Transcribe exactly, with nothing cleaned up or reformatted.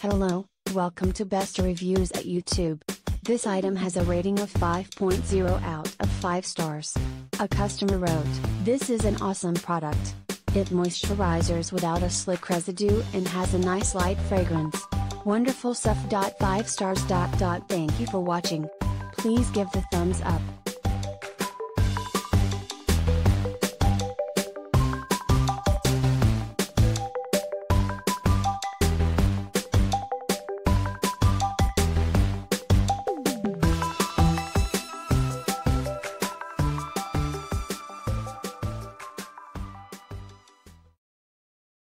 Hello, welcome to Best Reviews at YouTube. This item has a rating of five point zero out of five stars. A customer wrote, "This is an awesome product. It moisturizes without a slick residue and has a nice light fragrance. Wonderful stuff. five stars. Thank you for watching. Please give the thumbs up.